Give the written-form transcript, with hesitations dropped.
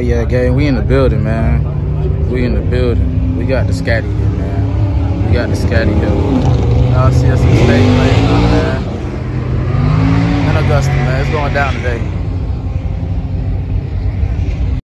yeah, gang, we in the building, man. We in the building. We got the Scatty here, man. We got the Scatty here. Y'all see us in the stage, man.